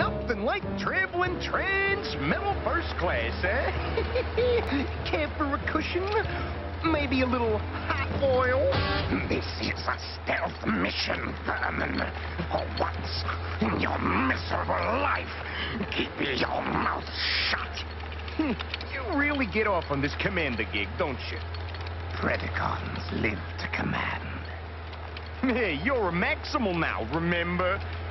Nothing like traveling transmetal first class, eh? Care for a cushion? Maybe a little hot oil? This is a stealth mission, Vermin. For once in your miserable life, keep your mouth shut. You really get off on this commander gig, don't you? Predacons live to command. Hey, you're a Maximal now, remember?